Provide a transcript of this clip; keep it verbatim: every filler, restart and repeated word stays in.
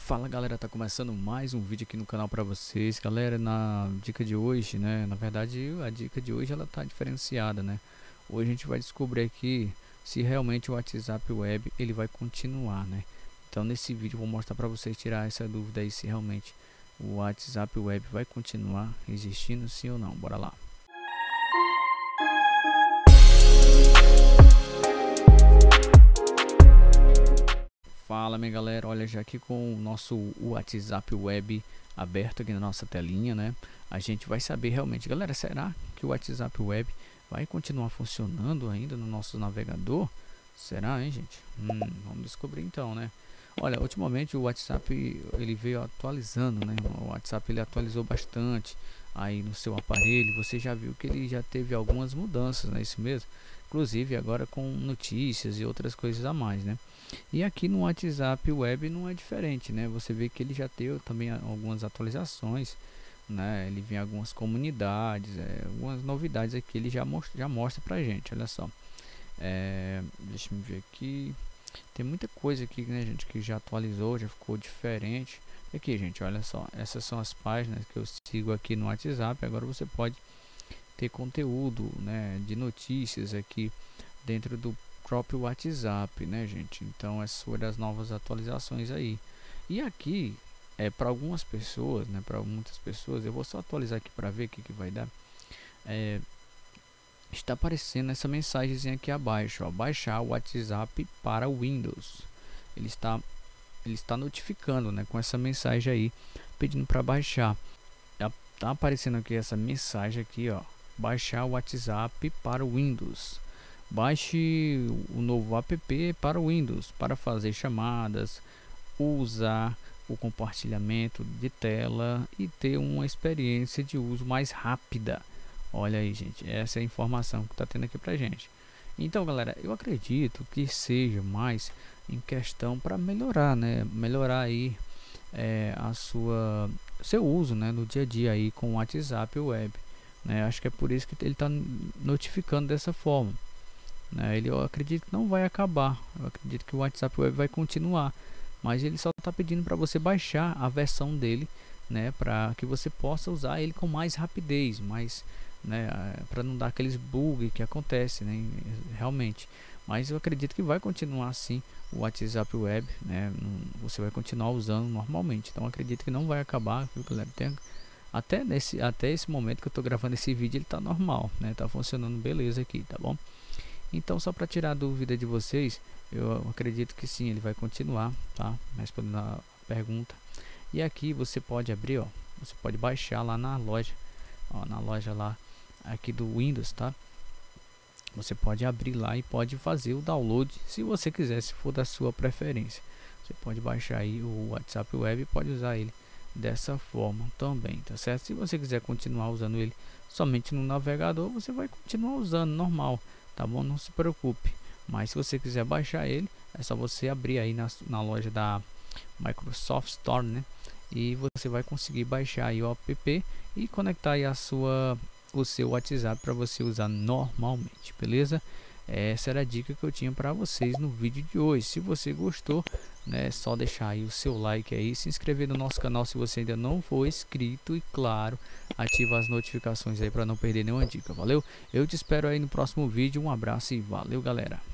Fala galera, tá começando mais um vídeo aqui no canal pra vocês. Galera, na dica de hoje, né, na verdade a dica de hoje ela tá diferenciada, né. Hoje a gente vai descobrir aqui se realmente o WhatsApp Web ele vai continuar, né. Então nesse vídeo eu vou mostrar pra vocês tirar essa dúvida aí se realmente o WhatsApp Web vai continuar existindo, sim ou não. Bora lá. Fala minha galera, olha, já aqui com o nosso WhatsApp Web aberto aqui na nossa telinha, né, a gente vai saber realmente, galera, será que o WhatsApp Web vai continuar funcionando ainda no nosso navegador? Será, hein, gente? Hum, vamos descobrir então, né. Olha, ultimamente o WhatsApp ele veio atualizando, né, o WhatsApp ele atualizou bastante aí no seu aparelho. Você já viu que ele já teve algumas mudanças, não é isso mesmo? Inclusive agora com notícias e outras coisas a mais, né. E aqui no WhatsApp Web não é diferente, né? Você vê que ele já tem também algumas atualizações, né? Ele vem algumas comunidades, é, algumas novidades aqui ele já mostra, já mostra pra gente. Olha só, é, deixa eu ver aqui, tem muita coisa aqui, né, gente, que já atualizou, já ficou diferente. Aqui, gente, olha só, essas são as páginas que eu sigo aqui no WhatsApp. Agora você pode ter conteúdo, né, de notícias aqui dentro do próprio WhatsApp, né, gente? Então é sobre as novas atualizações aí. E aqui é para algumas pessoas, né, para muitas pessoas, eu vou só atualizar aqui para ver o que que vai dar. É, está aparecendo essa mensagem aqui abaixo, ó, baixar o WhatsApp para Windows. Ele está ele está notificando, né, com essa mensagem aí pedindo para baixar. Tá aparecendo aqui essa mensagem aqui, ó, baixar o WhatsApp para Windows. Baixe o novo app para o Windows para fazer chamadas, usar o compartilhamento de tela e ter uma experiência de uso mais rápida. Olha aí, gente, essa é a informação que está tendo aqui pra gente. Então, galera, eu acredito que seja mais em questão para melhorar, né? Melhorar aí é, a sua seu uso, né, no dia a dia aí com o WhatsApp Web, né? Acho que é por isso que ele está notificando dessa forma. Né, ele, eu acredito que não vai acabar. Eu acredito que o WhatsApp Web vai continuar, mas ele só está pedindo para você baixar a versão dele, né, para que você possa usar ele com mais rapidez, mais, né, para não dar aqueles bugs que acontece, né, realmente. Mas eu acredito que vai continuar assim o WhatsApp Web, né, você vai continuar usando normalmente. Então eu acredito que não vai acabar, viu, galera? Tem, até nesse até esse momento que eu estou gravando esse vídeo ele está normal, né, tá funcionando beleza aqui, tá bom? Então, só para tirar a dúvida de vocês, eu acredito que sim, ele vai continuar, tá? Respondendo a pergunta. E aqui você pode abrir, ó, você pode baixar lá na loja, ó, na loja lá aqui do Windows, tá? Você pode abrir lá e pode fazer o download, se você quiser, se for da sua preferência. Você pode baixar aí o WhatsApp Web e pode usar ele dessa forma também, tá certo? Se você quiser continuar usando ele somente no navegador, você vai continuar usando normal, tá bom? Não se preocupe. Mas se você quiser baixar ele, é só você abrir aí na, na loja da Microsoft Store, né? E você vai conseguir baixar aí o app e conectar aí a sua o seu WhatsApp para você usar normalmente, beleza? Essa era a dica que eu tinha para vocês no vídeo de hoje. Se você gostou, né, é só deixar aí o seu like aí, se inscrever no nosso canal se você ainda não for inscrito e, claro, ativa as notificações aí para não perder nenhuma dica, valeu? Eu te espero aí no próximo vídeo, um abraço e valeu, galera!